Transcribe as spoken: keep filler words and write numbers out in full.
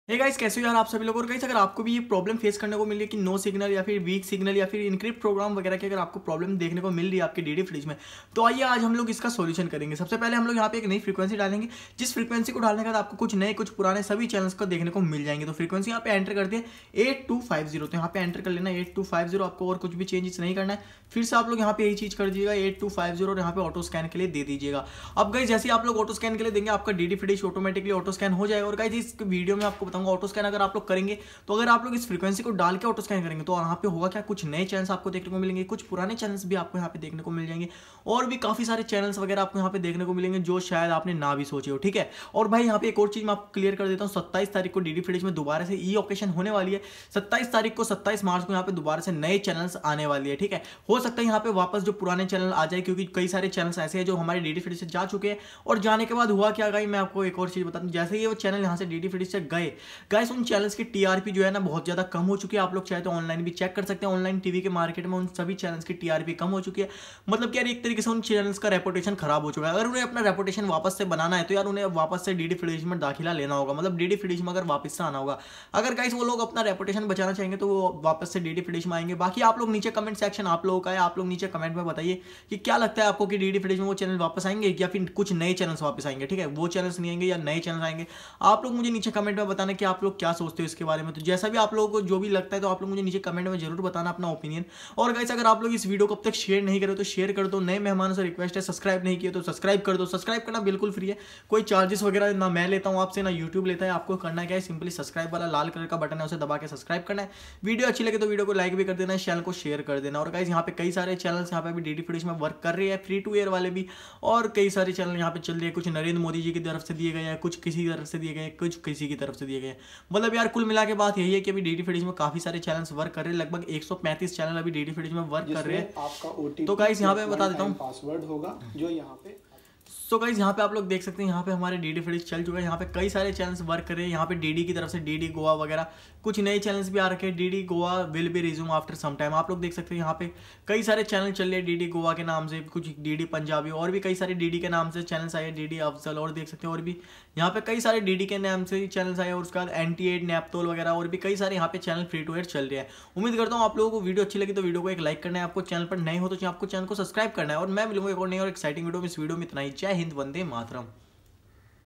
Hey guys, कैसे हो यार आप सभी लोग। और गाइस अगर आपको भी ये प्रॉब्लम फेस करने को मिल रही है कि नो सिग्नल या फिर वीक सिग्नल या फिर इनक्रिप्ट प्रोग्राम वगैरह की अगर आपको प्रॉब्लम देखने को मिल रही है आपके डीडी फ्रिज में, तो आइए आज हम लोग इसका सॉल्यूशन करेंगे। सबसे पहले हम लोग यहाँ पे एक नई फ्रीक्वेंसी डालेंगे, जिस फ्रीक्वेंसी को डालने के बाद आपको कुछ नए कुछ पुराने सभी चैनल्स को देखने को मिल जाएंगे। तो फ्रीक्वेंसी यहाँ पे एंटर कर दिए एट टू फाइव जीरो, तो यहाँ पे एंटर कर लेना एट टू फाइव जीरो। आपको और कुछ भी चेंजेस नहीं करना है। फिर से आप लोग यहाँ पे यही चीज कर दीजिएगा एट टू फाइव जीरो और यहाँ पे ऑटो स्कैन के लिए दे दीजिएगा। अब गाइस जैसे आप लोग ऑटो स्कैन के लिए देंगे आपका DD free dish automatically auto scan हो जाएगा। और गाइस इस वीडियो में आपको बताऊंगा ऑटो स्कैन अगर आप लोग करेंगे तो अगर आप लोग इस फ्रीक्वेंसी को डाल के ऑटो स्कैन करेंगे तो यहाँ पे होगा क्या, कुछ नए चैनल्स आपको देखने को मिलेंगे, कुछ पुराने चैनल्स भी आपको यहाँ पे देखने को मिल जाएंगे और भी काफी सारे चैनल्स वगैरह आपको यहाँ पे देखने को मिलेंगे जो शायद आपने ना भी सोचे हो। ठीक है। और भाई यहाँ पे एक और चीज मैं आपको क्लियर कर देता हूँ, सत्ताईस तारीख को डीडी फ्रिज में दोबारा से ई ओकेशन होने वाली है। सत्ताईस तारीख को सत्ताईस मार्च को यहाँ पे दोबारा से नए चैनल्स आने वाली है। ठीक है। हो सकता है यहाँ पे वापस जो पुराने चैनल आ जाए, क्योंकि कई सारे चैनल्स ऐसे हैं जो हमारे डीडी फ्रिज से जा चुके हैं और जाने के बाद हुआ क्या गाइस, मैं आपको एक और चीज बता दूं, जैसे ही वो चैनल यहाँ से डीडी फ्रिज से गए गाइस उन चैनल्स की टीआरपी जो है ना बहुत ज्यादा कम हो चुकी है। आप लोग चाहे तो ऑनलाइन भी चेक कर सकते हैं, ऑनलाइन टीवी के मार्केट में उन सभी चैनल्स की टीआरपी कम हो चुकी है। मतलब कि यार एक तरीके से उन चैनल्स का रेपुटेशन खराब हो चुका है। अगर उन्हें अपना रेपुटेशन वापस से बनाना है तो यार उन्हें वापस से डीडी फ्रिज में दाखिला लेना होगा, मतलब डीडी फ्रिज में अगर वापस से आना होगा। अगर गाइस वो लोग अपना रेपुटेशन बचाना चाहेंगे तो वो वापस से डीडी फ्रिज में आएंगे। बाकी आप लोग नीचे कमेंट सेक्शन आप लोगों का है, आप लोग नीचे कमेंट में बताइए कि क्या लगता है आपको कि डीडी फ्रिज में वो चैनल वापस आएंगे या फिर कुछ नए चैनल्स वापस आएंगे। ठीक है, वो चैनल्स नहीं आएंगे या नए चैनल आएंगे। आप लोग मुझे नीचे कमेंट में बताना कि आप लोग क्या सोचते हो इसके बारे में। तो जैसा भी आप लोगों को जो भी लगता है तो आप लोग मुझे नीचे कमेंट में जरूर बताना अपना ओपिनियन। और गाइस अगर आप लोग इस वीडियो को अब तक शेयर नहीं करे तो शेयर कर दो। नए मेहमानों से रिक्वेस्ट है, सब्सक्राइब नहीं किया तो सब्सक्राइब कर दो। सब्सक्राइब करना बिल्कुल फ्री है, कोई चार्जेस वगैरह ना मैं लेता हूं आपसे ना यूट्यूब लेता है। आपको करना क्या है, सिंपली सब्सक्राइब वाला लाल कलर का बटन है उसे दबा के सब्सक्राइब करना है। वीडियो अच्छी लगे तो वीडियो को लाइक भी कर देना, चैनल को शेयर कर देना। और गाइस यहाँ पे कई सारे चैनल्स यहाँ पे भी डीडी फ्रिज में वर्क कर रही है, फ्री टू एयर वाले भी, और कई सारे चैनल यहाँ पे चल रही है। कुछ नरेंद्र मोदी जी की तरफ से दिए गए हैं, कुछ किसी तरफ से दिए गए हैं, कुछ किसी की तरफ से दिए गए हैं। मतलब यार कुल मिला के बात यही है कि अभी डीडी फ्रिज में काफी सारे चैनल्स वर्क कर रहे हैं। लगभग एक सौ पैंतीस चैनल अभी डीडी फ्रिज में वर्क कर रहे हैं। आपका ओटीपी तो गाइस यहाँ पे बता देता हूँ पासवर्ड होगा जो यहाँ पे। सो गाइस यहाँ पे आप लोग देख सकते हैं यहाँ पे हमारे डीडी फ्रिज चल चुका है। यहाँ पे कई सारे चैनल्स वर्क कर रहे हैं। यहाँ पे डीडी की तरफ से डीडी गोवा वगैरह कुछ नए चैनल्स भी आ रखे हैं। DD Goa will be resume after some time. आप लोग देख सकते हैं यहाँ पे कई सारे चैनल चल रहे हैं डीडी गोवा के नाम से, कुछ डीडी पंजाबी और भी कई सारे डीडी के नाम से चैनल्स आए, डीडी अफजल और देख सकते हैं और भी यहाँ पे कई सारे डीडी के नाम से चैनल्स आए। और उसके बाद एंटी एड नैपतोल वगैरह और भी कई सारे यहाँ पे चैनल फ्री टू एयर चल रहे हैं। उम्मीद करता हूँ आप लोगों को वीडियो अच्छी लगी तो वीडियो को एक लाइक करना है। आपको चैनल पर नए हो तो आपको चैनल को सब्सक्राइब करना है। और मैं मिलूंगा एक और नई और एक्साइटिंग वीडियो में। इस वीडियो में इतना ही। जय हिंद, वंदे मातरम।